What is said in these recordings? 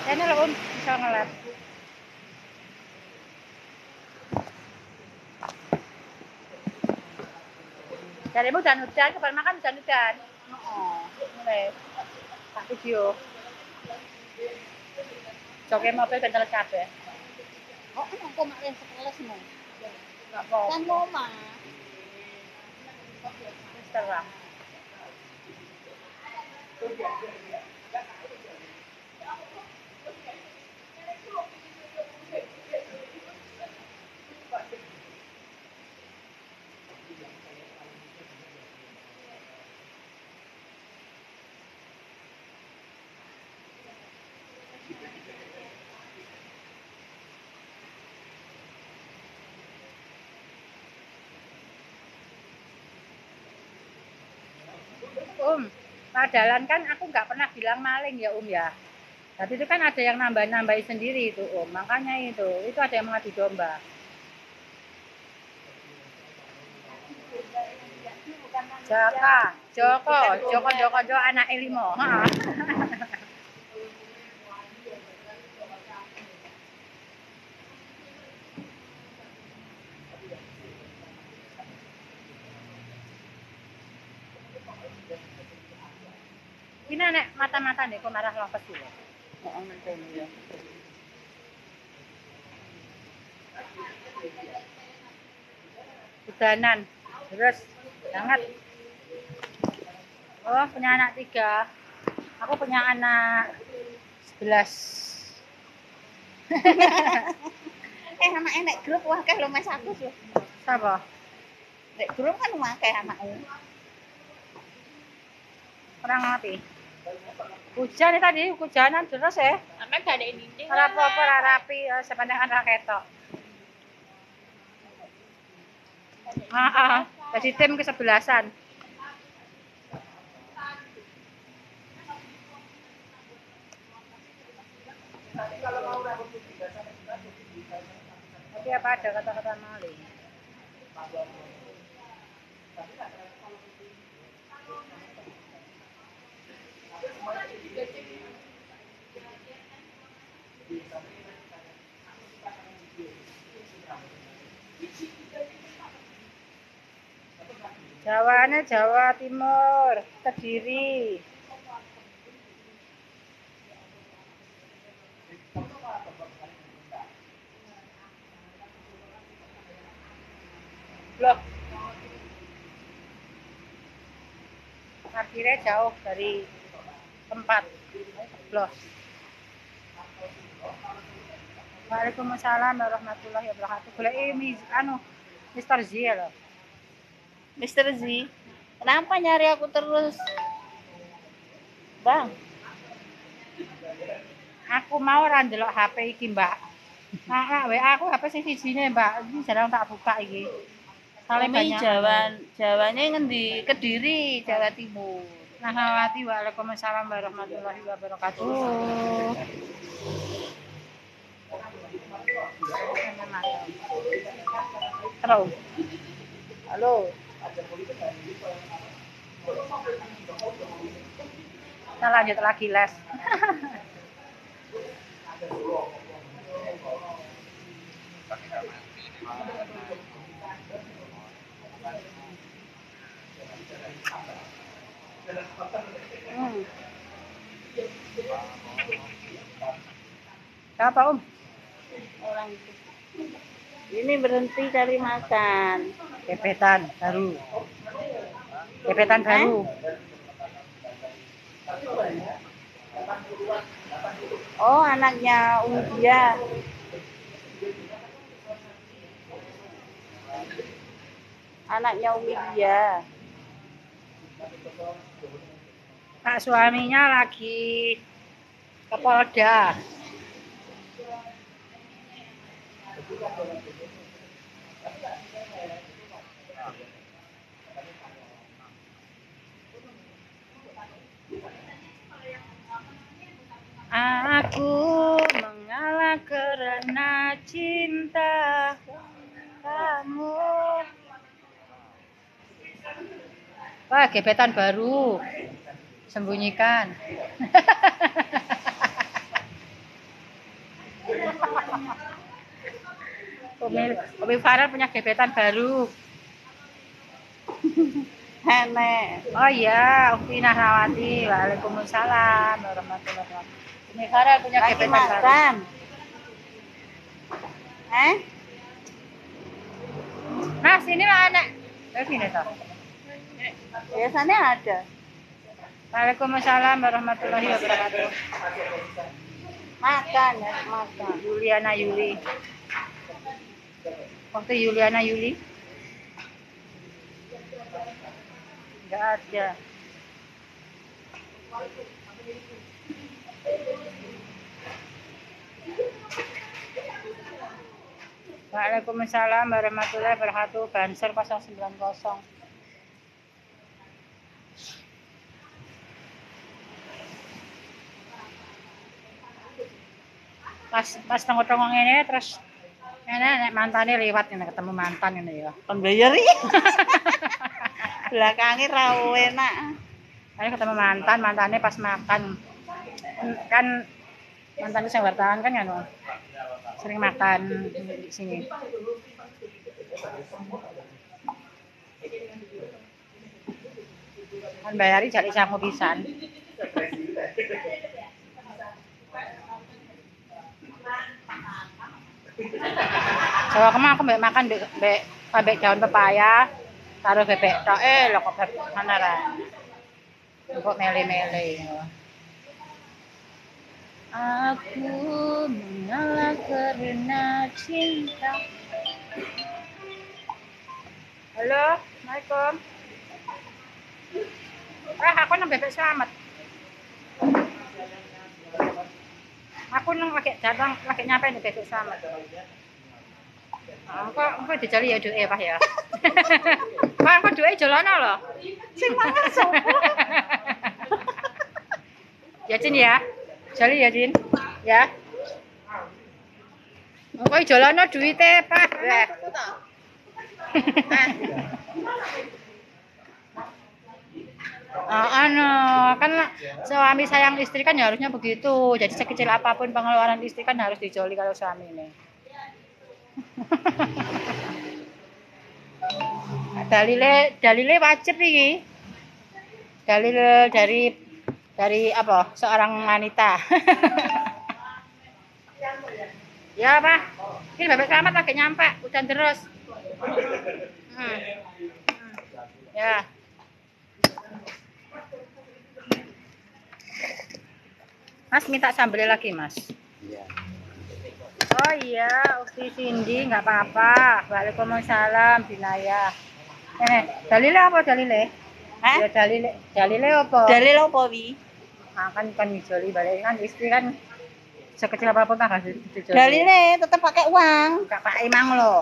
Ini loh bisa ngeles. Carimu hujan-hujan, kapan makan hujan-hujan. Oh, mulai. Tak video. Joke mobil bentel kabeh. Oh, kok makin sekeles mo. Enggak apa-apa. Kan mau mah. Wis terang. Padahal kan aku nggak pernah bilang maling ya ya. Tapi itu kan ada yang nambah-nambahin sendiri itu makanya itu ada yang mengadu domba. Joko anak Elimo. Ini nek mata-mata nih kok marah lapas dulu. Oo, nandun ya. Udanan, terus banget. Oh, punya anak 3. Aku punya anak 11. Anak nek grup wakeh lho Mas aku lho. Sapa? Nek grup kan wakeh anakku. Orang ngerti. Hujan nih tadi, hujanan terus ya. Sampai gak ada ini. Ora apa-apa, ora rapi, sepanjang ra ketok. Jadi tim kesebelasan. Tapi apa ada kata-kata maling? Jawane Jawa Timur, Kediri. Loh. Parkirnya jauh dari tempat. Loh. Waalaikumsalam warahmatullahi wabarakatuh. Golek ini Mr. Z loh. Mr. Z, kenapa nyari aku terus? Bang, aku mau ora ndelok HP iki, Mbak. Nah, WA aku HP sing sijine, Mbak. Iki jarang tak buka iki. Umi Jawanya ngendi? Kediri, Jawa Timur. Nahawati waalaikumsalam warahmatullahi wabarakatuh. Halo. Halo. Kita lanjut lagi les. Siapa Orang itu. Ini berhenti cari makan. Gebetan baru. Gebetan baru. Oh, anaknya Udia. Anaknya Udia. Pak suaminya lagi ke Polda. Aku mengalah karena cinta kamu. Wah, gebetan baru. Sembunyikan. Umi Farel punya gebetan baru. Nenek. Oh iya, Ukti Nahrawati. Waalaikumsalam warahmatullahi wabarakatuh. Umi Farel punya Lagi gebetan baru. makan. Mas, inilah anak. Sini toh. Biasanya ada. Waalaikumsalam warahmatullahi wabarakatuh. Makan ya, makan. Yuliana Yuli. Waktu Yuliana Yuli. Enggak ada. Waalaikumsalam warahmatullahi wabarakatuh. Banser 090. Pas tengok-tengok ini terus nek mantane lewat ini ketemu mantan ini ya. Kon bayar iki. Belakangnya rawo enak. Ayo ketemu mantannya pas makan. Kan mantan itu yang wartawan kan ya, sering makan di sini. Kan bayari jali sangu pisan. Jawa kemana aku makan bebek daun pepaya, taruh bebek tok lho kok mana ra. Kok mele-mele. Aku mengalah karena cinta. Halo, Assalamualaikum. Aku nang bebek selamat. Aku nang lagi nyampe di bebek selamat. Kok dijali ya duwe Pak ya. Kok duwe jolono lho. Sing mangan sopo? Ya Cin ya. Jali ya Cin. Ya. Kok jolono duwite Pak. Kan suami sayang istri kan ya harusnya begitu. Jadi sekecil apapun pengeluaran istri kan harus dijoli kalau suami ini. Dalile wajib iki. Dalil dari apa? Seorang wanita. Ya, Pak. Ini bebek selamat lagi nyampe, hujan terus. Ya. Mas minta sambal lagi, Mas. Iya. Oh iya, Ukti Cindy nggak apa-apa. Waalaikumsalam, Binaya. Dalile apa dalile? Ya dalile apa? Dalil apa wi? Kan dijoli balik kan istri kan sekecil apapun kan harus dijoli. Dalilnya tetap pakai uang. Enggak pakai mang lo.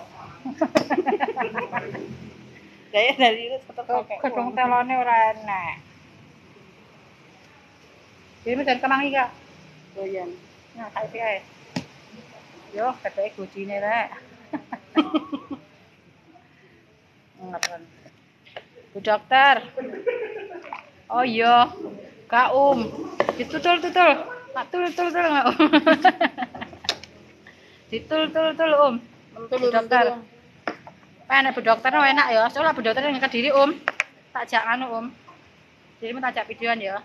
Gaya dalilnya tetap pakai Gedung uang. telone ora enak. Ini dari kemang iki, Kak. Goyan. Nah, kayak piye? Yo, katanya gojine rek. Ngapain? Bu dokter. Oh iya, Kak Ditutul-tutul. Pak tul-tul enggak, Om? Ditul-tul, Om. Bu dokter. Enak Bu dokter enak ya. Soalnya Bu dokter yang Kediri, Om. Tak jak anu, Om. Jadi tak jak videoan ya.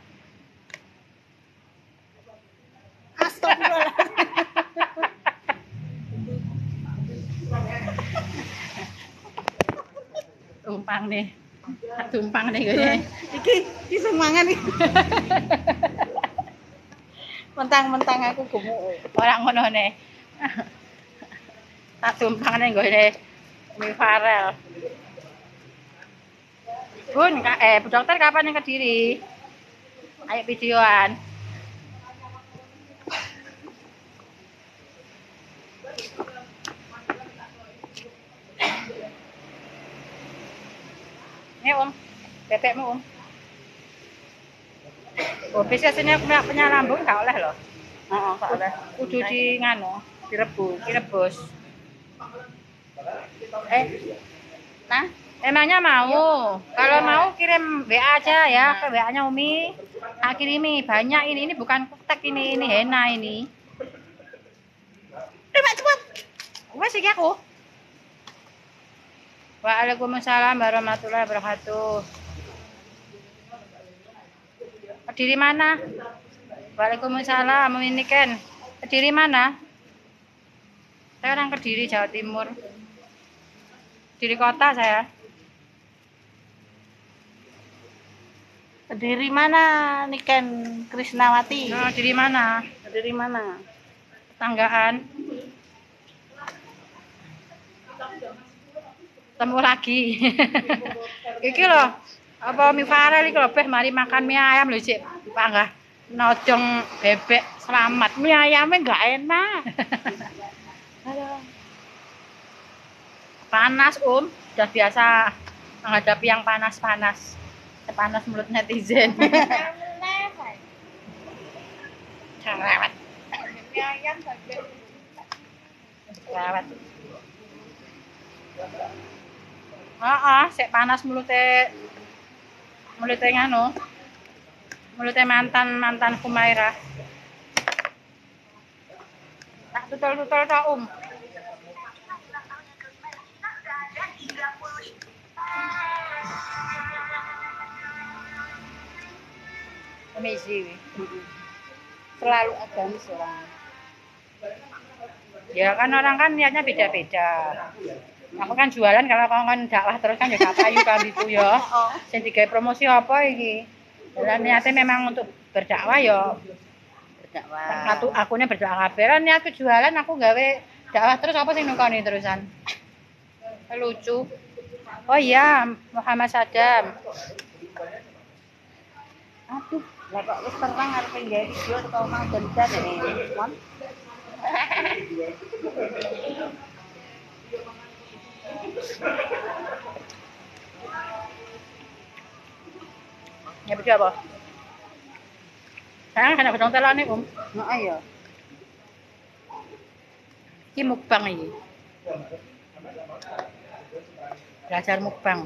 Astagfirullah. Tumpang nih gue. Iki sing mangan iki. Mentang-mentang aku gemuk. Orang ngono nih. Tak tumpang nih gue Umi Farel. Bun, Bu dokter kapan yang Kediri? Ayo videoan. Ini Om, bebekmu Om. Oh, biasanya sini punya lambung nggak oleh loh. Heeh, Kak oleh. Kudu di ngano, direbus. Nah, Emangnya mau? Kalau mau kirim WA aja ya ke WA-nya Umi. Tak kirimi banyak ini bukan kutek ini henna ini. mak cepet. Wes iki aku. Waalaikumsalam warahmatullahi wabarakatuh. Kediri mana? Waalaikumsalam, ini Ken. Kediri mana? Saya orang Kediri, Jawa Timur. Kediri kota saya. Kediri mana, Niken Krisnawati? Oh, Kediri mana? Kediri mana? Tetanggaan. Temu lagi. Iki loh, apa mie farel iki lho, beh mari makan mie ayam lho, Cik. Panggah nojong bebek selamat. Mie ayamnya enggak enak. Aduh. Panas, Udah biasa menghadapi yang panas-panas. Sepanas mulut netizen. Cerewet. Mie ayam cerewet. Sek panas mulute nganu. Mulute mantan Humairah. Tak tutul-tutul tok, Amazing. Selalu agamis orang. Ya kan orang kan niatnya beda-beda. Aku kan jualan, kalau kau kan dakwah terus kan ya gak payu kan itu ya. Sing digawe promosi apa iki? Dan niatnya memang untuk berdakwah ya. Berdakwah. Satu akunnya berdakwah kabeh. Niatku jualan, aku gawe dakwah terus apa sing nukoni terusan. Lucu. Oh iya, Muhammad Sadam. Aduh, lah kok wis terang arep nggawe video kok mau dandan Mon. Ya betul apa? Sayang kena gedong telan nih, Nah ayo. Ini mukbang ini. Belajar mukbang.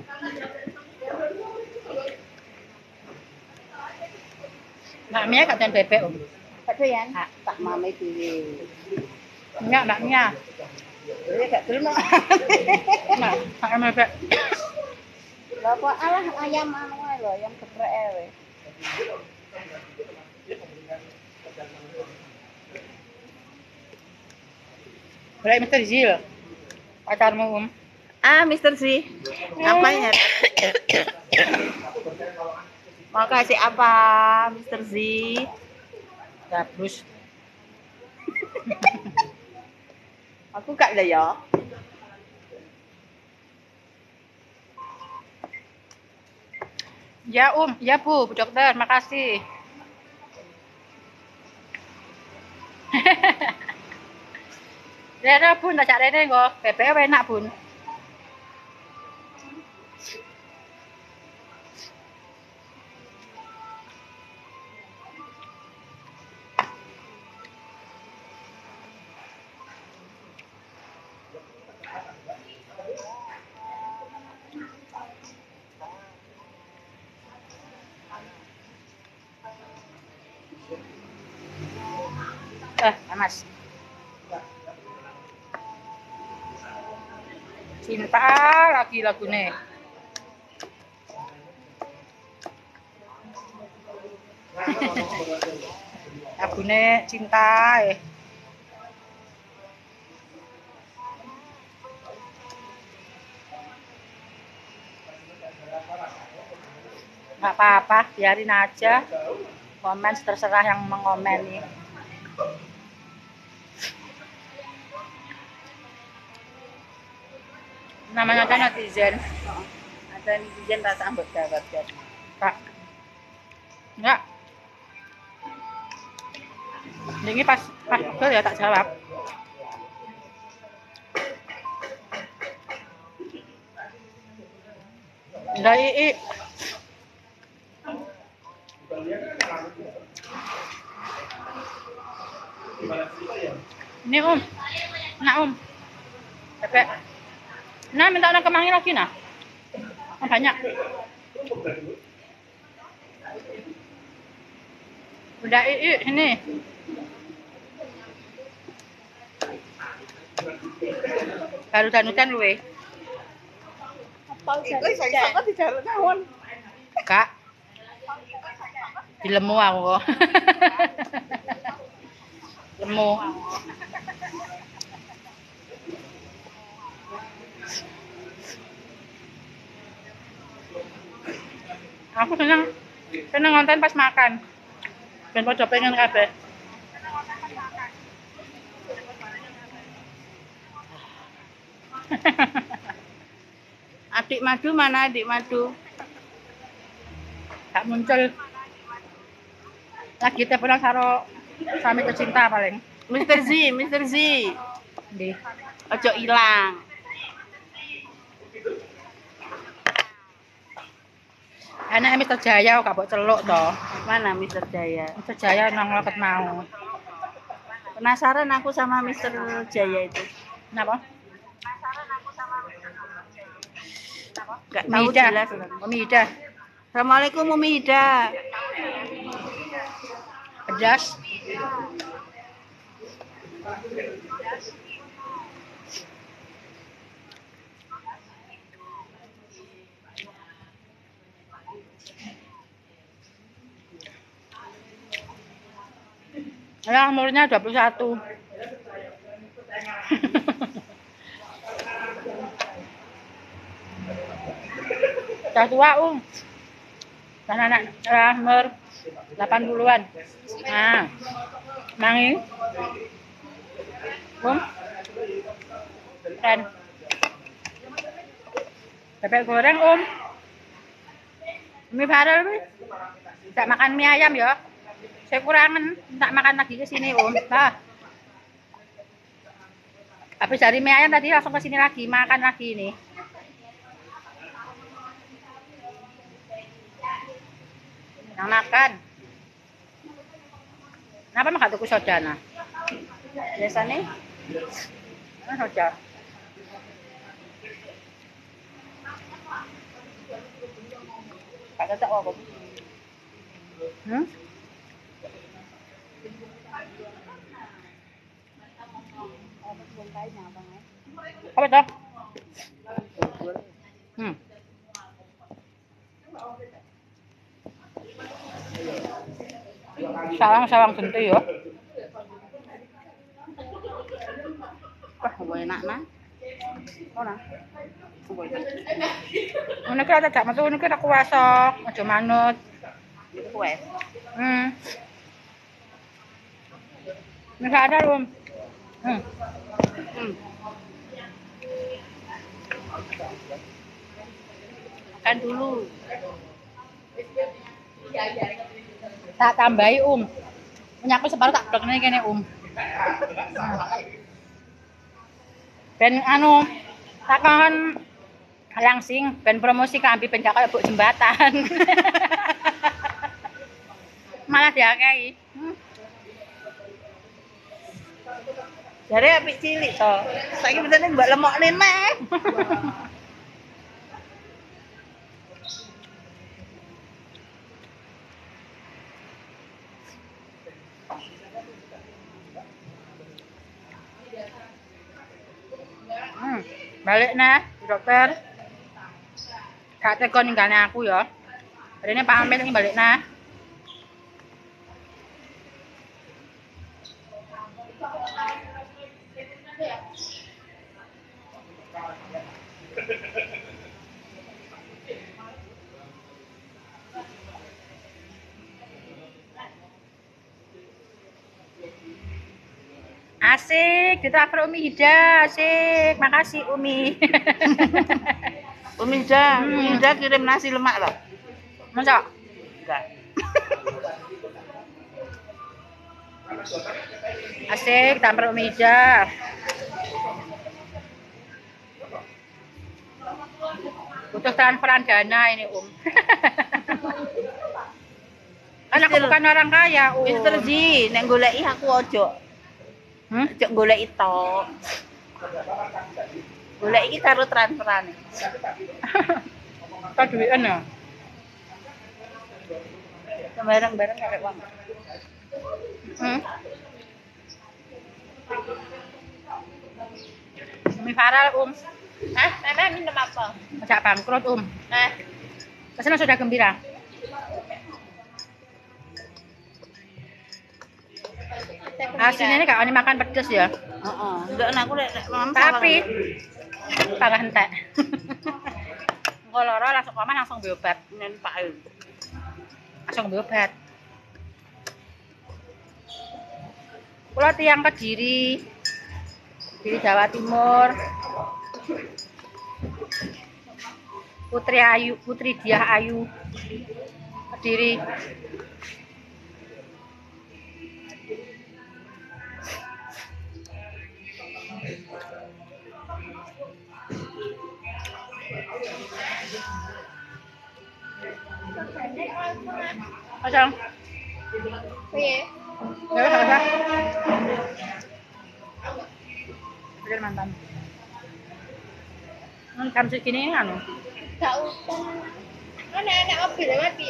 Maknya kadang bebek, Pak Doyan, tak mame dhewe. Enggak, maknya. Ya gak gelem. Nah, pakai bebek. Lah kok alah ayam anu ae lho, ayam geprek ae. Boleh Mr. Zil. Pacarmu, Mister Z. Apanya? Mau kasih apa, Mister Z? Gabus. Aku gak ada ya. Ya, Ya, Bu Dokter, makasih. Rene, Bun, tak rene kok. Bebek enak, Bun. Mas. Cinta lagi lagunya. Lagune cinta Nggak apa-apa, biarin aja. Komen terserah yang mengomen nih. Namanya kan netizen. Ada netizen rasa ambek jawab kan. Kak. Enggak. Ini pas betul ya tak jawab. Enggak ii. Ini Nah Bebek. Nah minta orang kemangi lagi nah. Banyak. Udah ini. Baru danutan luwe. Iku iso kok dijaluk tawon. Kak. Dilemu aku kok. Lemu. Aku seneng ngonten pas makan. Ben padha pengen kabeh. Adik madu mana adik madu? Gak muncul. Lagi teleponan karo suami tercinta paling. Mister Z, Mister Z. Ndi. Ojo ilang. Anake Mister Jaya kok gak mbok celuk to. Mana Mister Jaya? Mister Jaya nang loket mau. Penasaran aku sama Mister Jaya itu. Kenapa? Gak tahu Umi Ida. jelas. Umi Ida. Assalamualaikum Umi Ida. Pedas. Ya, umurnya 21. Udah tua, Dan anak umur 80-an. Nah, mangi. Dan bebek goreng, Mie Farel, tak makan mie ayam ya. Saya kurangan, tak makan lagi ke sini, Nah. Habis dari mie ayam tadi langsung ke sini lagi, makan lagi ini. Yang makan. Kenapa enggak tuku soda nah? Biasanya Soda. Kak cocok apa? Apa toh? Sawang-sawang genti ya. Wah, enak nah. Mana? Ngono ki ora tak metu ngono ki tak kuwasok, aja manut. Kue. Ini ada, Makan dulu. Tak tambahi, Punya aku separuh tak blokne kene, Ben tak kon langsing ben promosi kampi ben gak kaya buk jembatan. Malah diakei. Jare apik cilik to. Saiki bedane mbak lemokne meh. Balik nah, dokter. Gak tega ninggalne aku ya. Rene pamit iki balik nah. Asik, ditraktir Umi Ida, asik. Makasih Umi. Umi Ida kirim nasi lemak loh. Masa? Enggak. Asik, tampar Umi Ida. Butuh transferan dana ini, Kan aku bukan orang kaya, Mister Z, nek goleki aku ojo. Ojo goleki tok. Golek iki karo transferan. Tak duitan ya? Bareng-bareng kakek uang. Mie Farel, Hah? Nenek minum apa? Ajak bangkrut, Kesana sudah gembira. Aslinya ini gak ini makan pedes ya. Enggak aku lek Tapi parah entek. Engko lara langsung omah langsung berobat. nen Pak. Langsung berobat. Kula tiyang Kediri. Kediri Jawa Timur. Putri Diah Ayu. Kediri. Kosong. Iya. Ya, kosong. Udah mantan. Jam segini anu. Gak usah. Anak-anak mobil mati.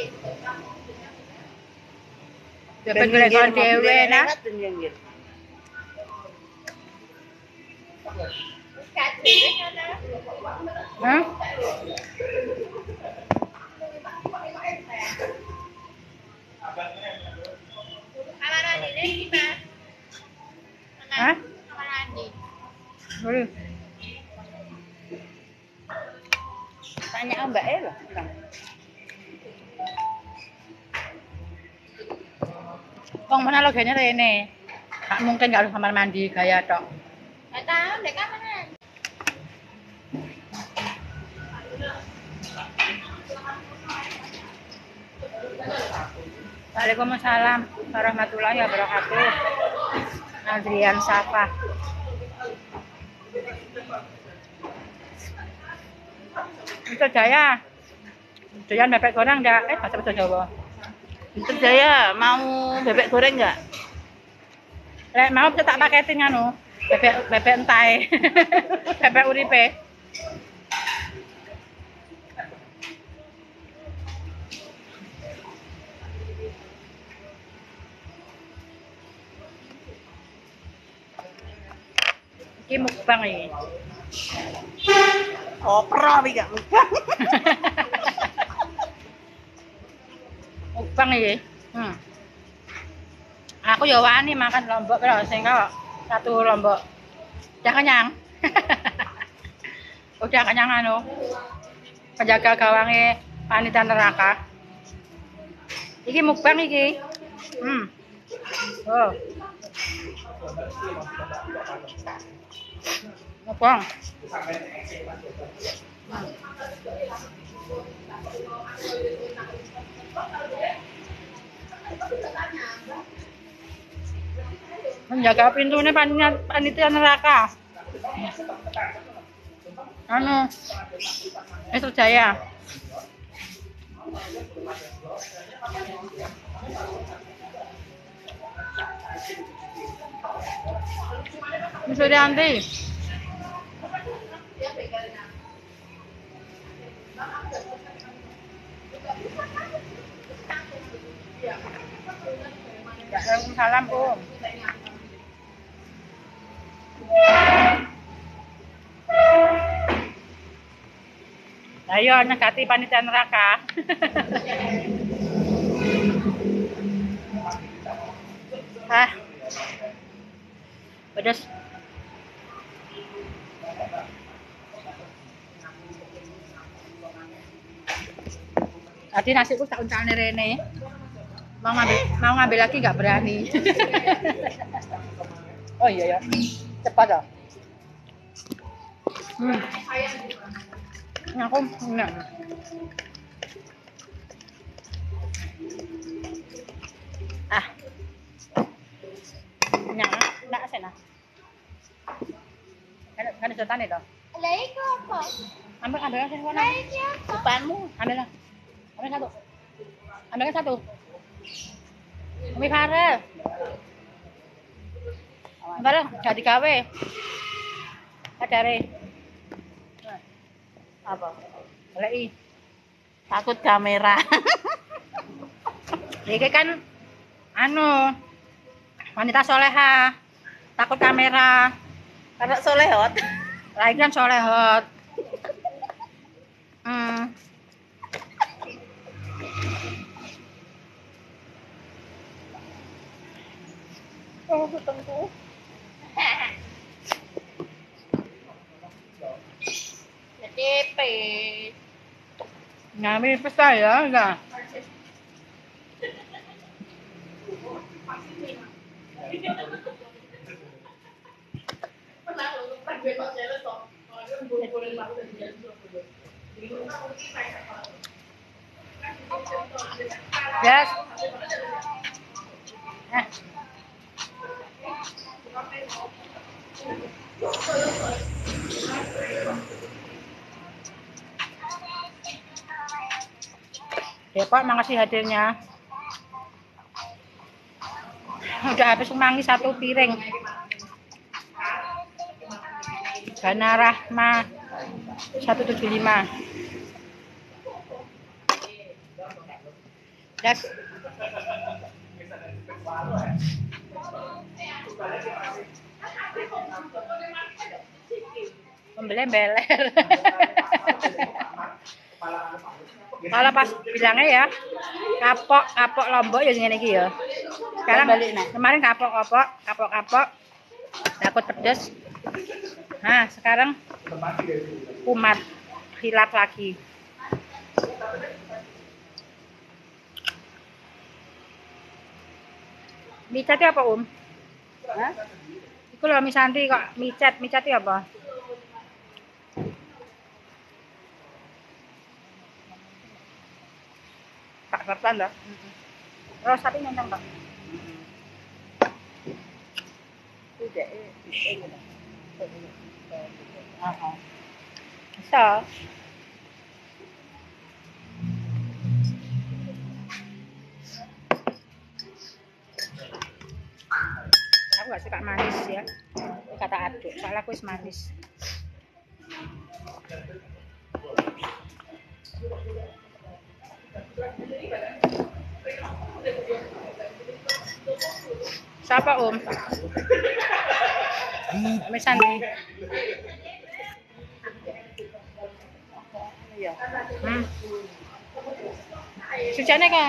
Bebek golek kon dhewe nah. Hah? Hah? Boleh. Tanya Mbak loh. Wong mana logene rene. Gak mungkin gak harus kamar mandi gaya tok. Gak tahu deh kapan. Waalaikumsalam warahmatullahi wabarakatuh. Adrian Safa. Itu Jaya. Doyan bebek goreng enggak? Bahasa Jawa. Itu Jaya mau bebek goreng enggak? Lek mau bisa tak paketin anu. Bebek entai. Bebek uripe. Iki mukbang iki. Opera iki gak mukbang. Mukbang iki. Aku ya wani makan lombok karo sing kok satu lombok. Udah kenyang. Udah kenyang anu. Penjaga gawange panitia neraka. Iki mukbang iki. Oh. Mukbang. Menjaga pintunya panitia neraka. Anu, itu Jaya. Bisa dianti. Waalaikumsalam, Om. Ayo nyekati panitia neraka. Pedas. Tadi nasiku tak uncalne rene. Mau ngambil lagi nggak berani. Oh iya ya. Cepat ya. Aku enak. Enak sana. Kan setan itu. Lagi apa? Ambil sini sana. Lagi apa? Depanmu. Ambil satu. Ambilkan satu. Umi Farel. Farel jadi gawe. Adare. Apa? Goleki. Takut kamera. Iki kan anu wanita soleha. Takut kamera. Karena solehot. Lagi kan solehot. Oh, ketemu. Netipe. Ngami pesta ya, enggak? Yes. Eh. Ya Pak, makasih hadirnya. Udah habis mangi 1 piring. Dana Rahma 175. Yes. Membeler-beler. Kalau pas bilangnya ya kapok Lombok ya gini ya. Sekarang Balik, Nak. kemarin kapok takut pedes. Nah sekarang kumat hilap lagi. Micet apa Hah? Iku loh Misanti kok micet apa? Tak kertan dah. Terus tapi nentang Pak. Tidak. Bisa. Aku gak suka manis ya. Kata aduk, soalnya aku manis. Siapa Misanti. Iya. Sujane kan?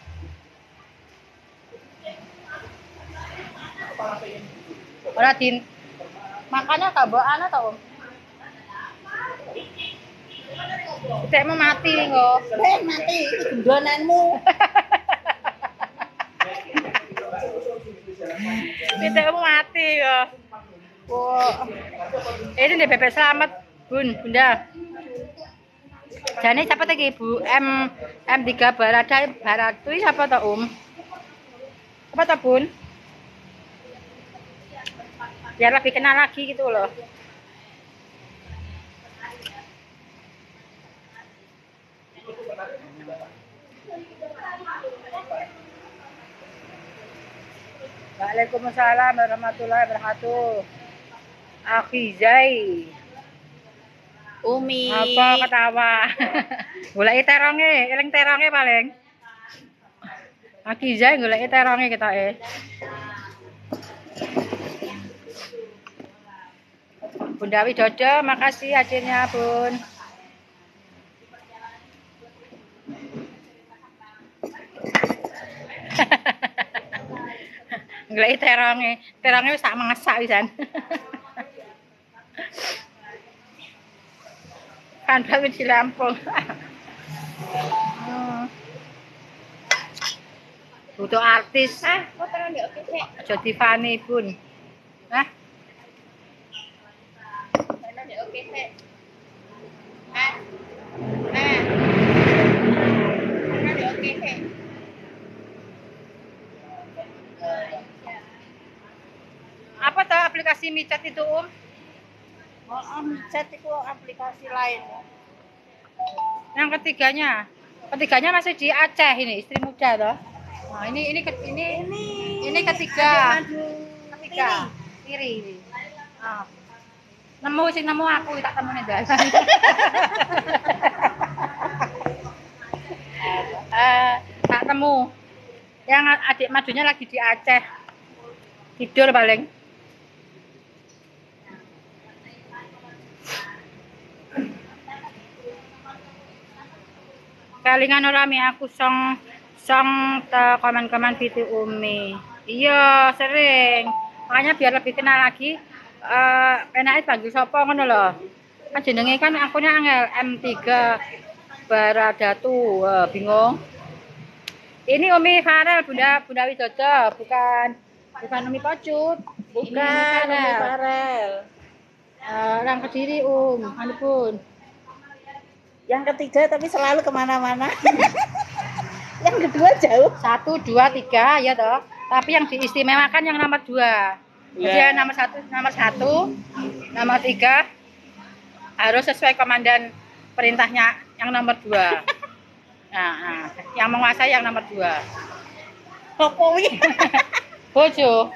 Ora din. Makanya gak bawa anak tau Tekmu mati kok. Mati gendonanmu. Tekmu mati kok. Wah. Ini deh bebek selamat, Bunda. Jane siapa tadi Bu? M3 Baratu siapa tau Apa tau Bun? Biar lebih kenal lagi gitu loh. Waalaikumsalam warahmatullahi wabarakatuh. Akhizai. Umi. Apa ketawa? Goleki teronge, eling teronge paling. Akhizai goleki teronge ketoke. Bunda Widodo, makasih hadirnya Bun. Goleki teronge wis sak mengesak pisan. Kan bangun di Lampung. Butuh artis. Fotonya di oke sih. Jadi Fani Bun. Hah? Fotonya di oke sih. Fotonya di oke sih. Apa tuh aplikasi micet itu Oh, chat itu aplikasi lain. Yang ketiganya masih di Aceh ini, istri muda toh. Nah, ini ketiga. Ketiga. Kiri ini. Ah. Nemu aku tak temune dalan. Tak temu. Yang adik majunya lagi di Aceh. Tidur paling. Kalingan ora mi aku song te komen-komen video Umi. Iya, sering. Makanya biar lebih kenal lagi, enaknya panggil sapa ngono lho. Kan jenenge kan akunnya angel M3 Baradatu. Bingung. Ini Umi Farel, Bunda Widodo, bukan Umi Pocut. Bukan Umi Farel. Orang Kediri, anu pun. Yang ketiga tapi selalu kemana-mana. Yang kedua jauh. 1, 2, 3 ya toh. Tapi yang diistimewakan yang nomor 2. Jadi yang nomor 1, nomor 3 harus sesuai komandan perintahnya yang nomor 2. Nah, yang menguasai yang nomor 2. Jokowi. Bojo.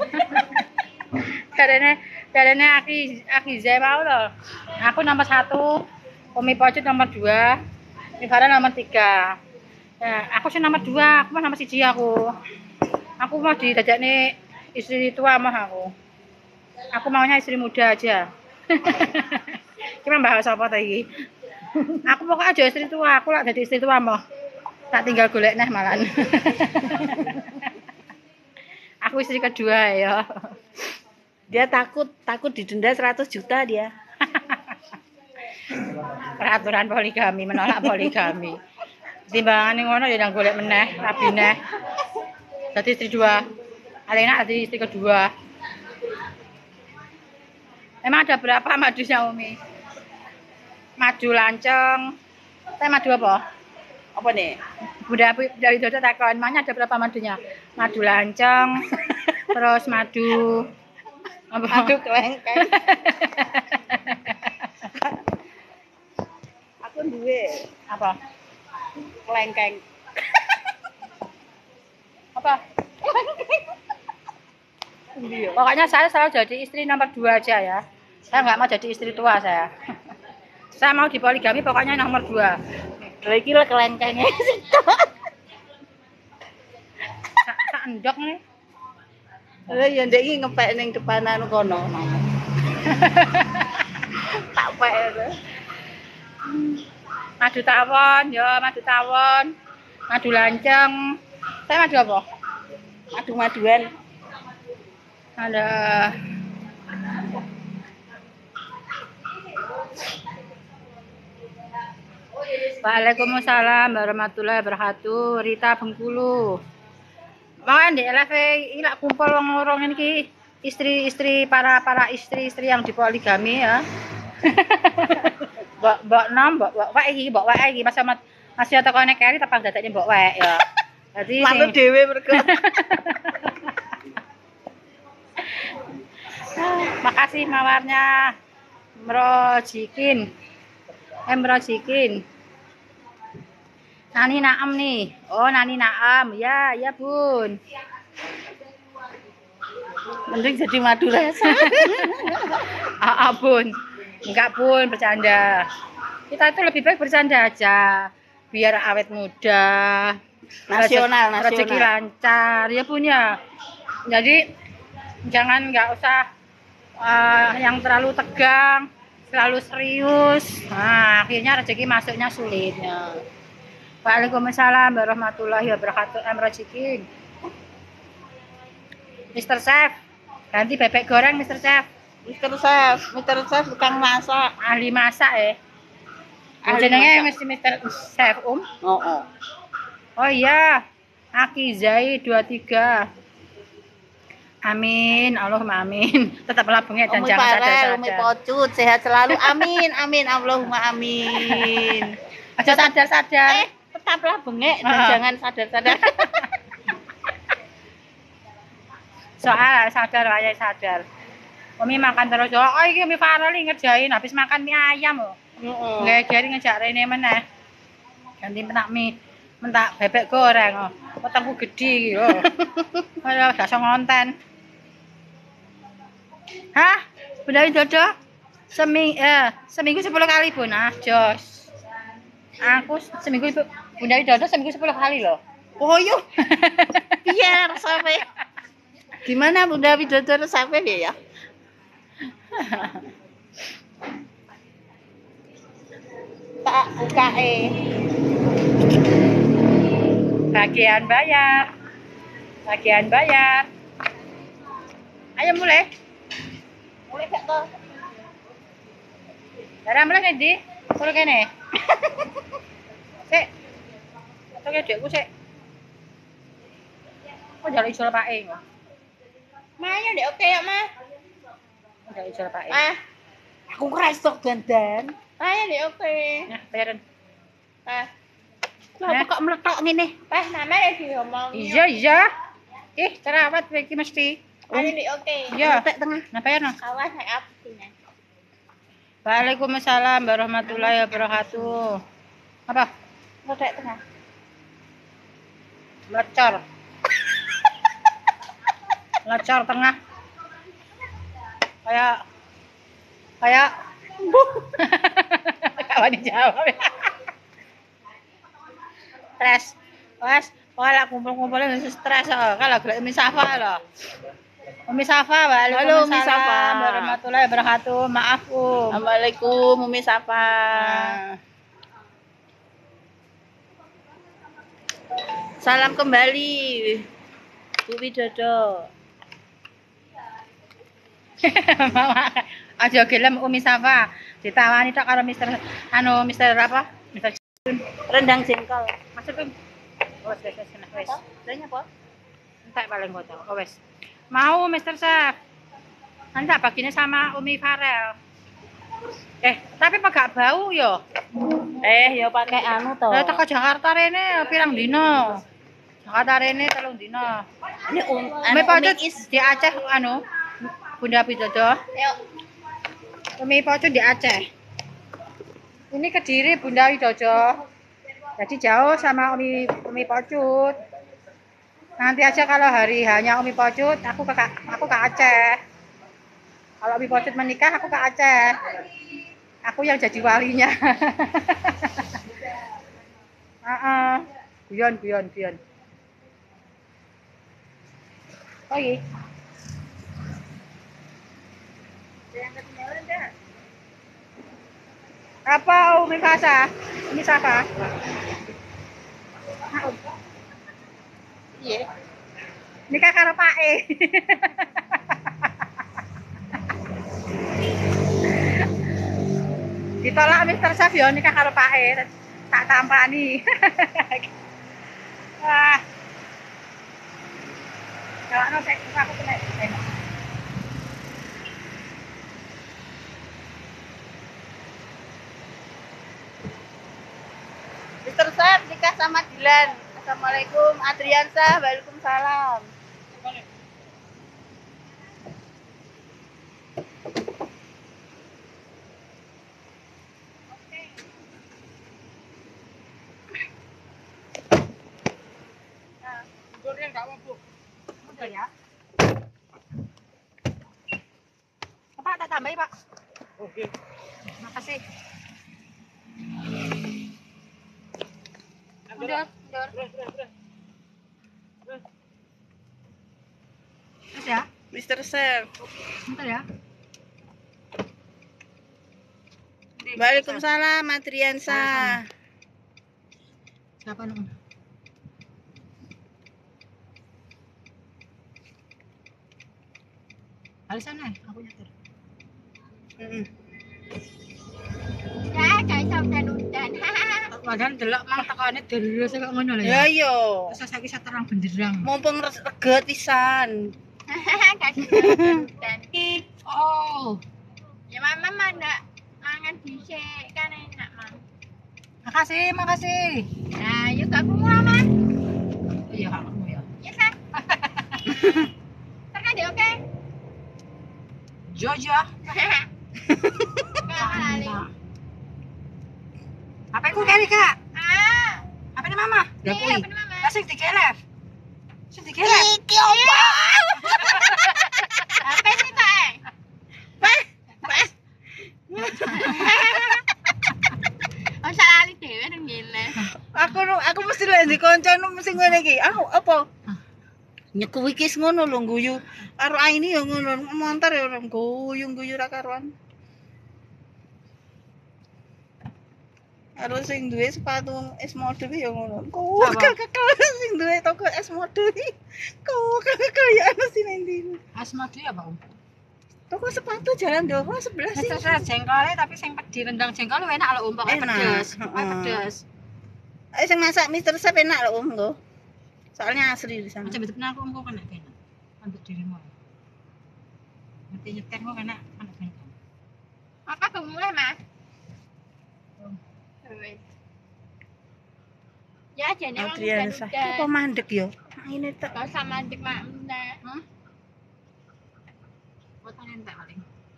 Karena aki Zai mau loh. Aku nomor 1, Umi Pocut nomor 2, Mifara nomor 3. Nah, aku sih nomor 2, aku mah nomor 1 aku. Aku mau didajak nih istri tua mah aku. Aku maunya istri muda aja. Kita bahas apa tadi? Aku pokoknya aja istri tua, aku lah jadi istri tua mah. Tak tinggal golek neh malan. Aku istri kedua ya. Dia takut didenda 100 juta dia. Peraturan poligami, menolak poligami. Timbangan ngono ya nang golek meneh, rabi neh. Dadi istri 2. Alena dadi istri kedua. Emang ada berapa madunya Umi? Madu lanceng. Madu apa? Apa nih? Bunda Widodo takon, "Emangnya ada berapa madunya?" Madu lanceng, terus madu apa? Madu kelengkeng. Aku duwe Apa? kelengkeng. Apa? Pokoknya saya selalu jadi istri nomor 2 aja ya. Saya nggak mau jadi istri tua saya. Saya mau dipoligami pokoknya nomor 2. Lha iki lho kelengkenge. Sak endok nih. Lah ya ndek iki ngepek ning depanan kono. Tak pek lho. Madu tawon, ya madu tawon. Madu lanceng. Saya madu apa? Madu-maduan. Ada Waalaikumsalam warahmatullahi wabarakatuh. Rita Bengkulu. Makan di LV ini lak kumpul wong-wong ini istri-istri para istri-istri yang dipoligami ya. Mbok wae iki masih ada konek kari tapi dadaknya mbok wae ya. Dadi Malu dhewe mergo. makasih mawarnya Mrojikin. Mrojikin. Nani Naam nih. Oh, Nani Naam. Ya, ya, Bun. Mending jadi madu rasa. Bun. Enggak, Bun, bercanda. Kita itu lebih baik bercanda aja. Biar awet muda. Nasional. Rezeki lancar. Ya, Bun ya. Jadi jangan nggak usah yang terlalu tegang, terlalu serius. Nah, akhirnya rezeki masuknya sulit. Ya. Waalaikumsalam warahmatullahi wabarakatuh. Mrojikin. Mr. Chef, ganti bebek goreng Mr. Chef. Mr. Chef tukang masak. Ahli masak ya. Ahli Jenenge masak. mesti Mr. Chef Oh. Oh iya. Aki Zai 23. Amin, Allahumma amin. Tetaplah bengek dan jangan sadar-sadar. Umi Pocut sehat selalu. Amin, Allahumma amin. Aja sadar-sadar. Tetaplah bengek dan jangan sadar-sadar. Soal sadar wae sadar. Umi makan terus. Oh iki Umi Farel ngerjain habis makan mie ayam lho. Heeh. Nggak gari ngejak rene meneh. Ganti mentak mie, mentak bebek goreng. Wetengku gedhi iki lho. Ora gak iso ngonten. Hah? Bunda Widodo? Seminggu 10 kali, Bun. Ah, jos. Aku seminggu Bunda Widodo seminggu 10 kali loh. Oh yo. Biar sampai. Gimana Bunda Widodo sampai ya? Tak UKE. Bagian bayar. Bagian bayar. Ayo mulai. Mulai gak toh? Darah mulai ngendi? Mulai kene. Sik. Tok ya dekku sik. Kok njaluk ijol pake kok. Maya deh oke ya, Ma. Njaluk ijol pake. Ah, Aku kresok dandan. Maya deh oke. Nah, bayaran. Ah, Lah kok meletok ngene? pas nama ya diomong. Iya, iya. Cerawat iki mesti. Maya deh oke. Iya. Tek tengah. Nah, bayar no. Awas saya abisnya. Waalaikumsalam warahmatullahi wabarakatuh. Apa? Tek tengah. Melecor. Melecor tengah. Kayak kawan dijawab ya. Stres. Wes, kalau kumpul-kumpul itu stres kalau gelek Umi Safa loh. Umi Safa, Halo, Umi Safa. waalaikumsalam warahmatullahi wabarakatuh. Maaf, Assalamualaikum Umi Safa. Salam kembali Bu Widodo. Aja gelem Umi Safa. Ditawani tok karo Mister apa? Mister Rendang jengkol. Masuk Pim. Wes. Tanya apa? Entek paling foto. Oh wes. Mau Mister Chef. Nanti baginya sama Umi Farel. Tapi gak bau yo. Ya pakai anu toh. Lah teko Jakarta rene pirang dino? Jakarta rene 3 dino. Ini Umi Pocut di Aceh anu Bunda Widodo. Yuk. Umi Pocut di Aceh. Ini Kediri Bunda Widodo. Jadi jauh sama Umi Pocut. Nanti aja kalau hari hanya Umi Pocut, aku ke Aceh. Kalau Umi Pocut menikah, aku ke Aceh. Aku yang jadi walinya. Guyon. Oh iya. Apa Umi Fasa? Umi Safa? Iya. Nikah karo Pak E. Ditolak Mister Chef yo nikah karo Pak E. Tak tampani. Wah. Kalau aku kena. Mister Chef nikah sama Dilan. Assalamualaikum Adriansa. Waalaikumsalam. Betul ya. Pak tak tambahin Pak. Oke. Makasih. Udah. Terus ya? Mister Chef. Bentar ya. Waalaikumsalam Adriansa. Siapa namanya? Alisan aku nyetir. Ya, kayak sampai udan. Padahal delok mang tekane terus kok ngono lho Ya ya. yo. Terus saiki terang benderang. Mumpung rega pisan. Kayak sampai udan. Oh, Ya mama mana mangan dhisik kan enak, Mang. makasih. Nah, yuk aku mama. Iya, kamu ya. Ya kan? Terkan deh oke. Jojo. Kali. Apa iku kali, Kak? Ah, Apa ini Mama? iya, Lah kuwi. bener mama. Lah sing dikelef. Iki opo? Apa sih, Pak? Oh, salah ali dhewe nang ngene. Aku mesti lek ndi kancamu mesti ngene iki. Aku apa? Nyeku iki ngono lho guyu. Karo Aini ya ngono, montor ya orang guyu ra karuan. Karo sing duwe sepatu es mode ki ya ngono. Apa? Kekel sing duwe toko es mode ki. Kekel ya ana sing endi. Asma dia apa, Om? Toko sepatu jalan doho sebelah sih. Terus jengkolnya tapi sing di rendang jengkol enak lho, Om, pokoknya Enak, pedes. heeh. Pokoknya pedes. Sing masak Mister Chef enak lho Om nggo. Soalnya asli di sana. Macam betul aku Om kok kena kena. Untuk dirimu. Ngerti nyetir kok kena kena. Apa tuh mulai mas? Ya jadi orang Adrian sah. Apa mandek yo? Ini tak Gak usah mandek mak. Buat entek paling.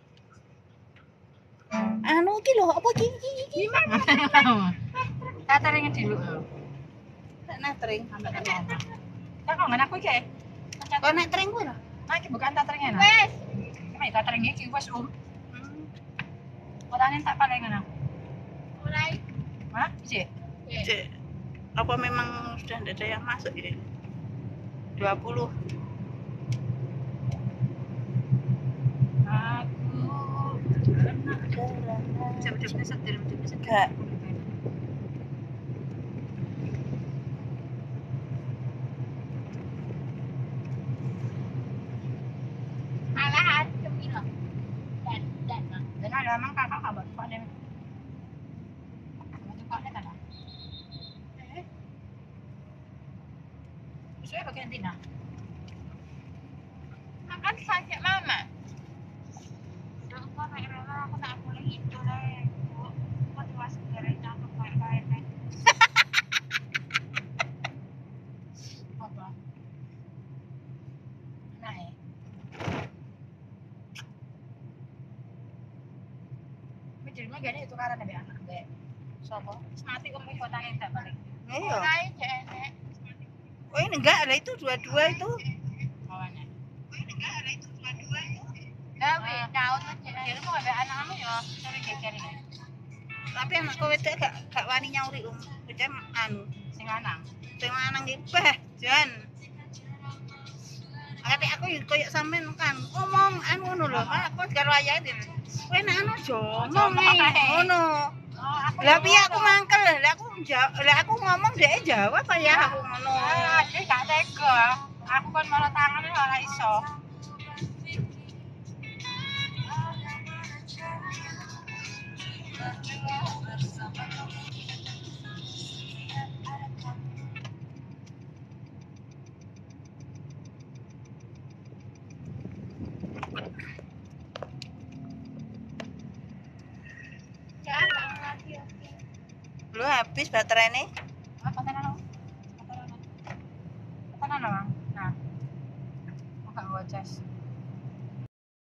anu iki lho, apa iki? Gimana? Tateringnya dulu. Tak natring. Sampai kan ngomong. Tak kok ngene aku iki. Kok natring kuwi lho? Nah, iki bukan tateringnya nah. Wes. Iki tateringnya iki wis Om. Buatan entek paling ngono. Mulai. Hah? Cek. Cek, apa memang sudah tidak ada yang masuk ini? 20. Aku bisa setir bisa Enggak. Alahan kemilo. Dan. Dan ada emang kakak kabar kok ada. Kamu kok ada kan? Saya bagian Tina. Makan sakit mama. Aku naik rela aku tak boleh itu lah. Aku dewasa dari cakep kayak nih. Apa? Naik. Mijilnya gini itu karena nabi anak be. Sopo? Mati kamu kotanya tak balik. Iya. Mulai jenek. Oh ini enggak ada itu dua-dua itu. Kawannya. Gawe daun aja. Jadi mau ada anak kamu ya, cari kekeri. Tapi anak kowe wedok gak wani nyauri Beda anu, Sing lanang. sing lanang iki bah jan. Ate aku yo koyo sampean kan ngomong anu ngono lho, aku karo ayahe dene. Kowe nek anu aja ngomong ngono. Oh, aku. Lah piye aku mangkel lah aku ngomong dhek jawab ya aku ngono. Dia gak tega. Aku kan malah tangannya ora iso. Jangan lagi. Lu habis baterainya? Apa tenan? Tenan. Tenan, Bang. Nah. Aku gak bawa cas.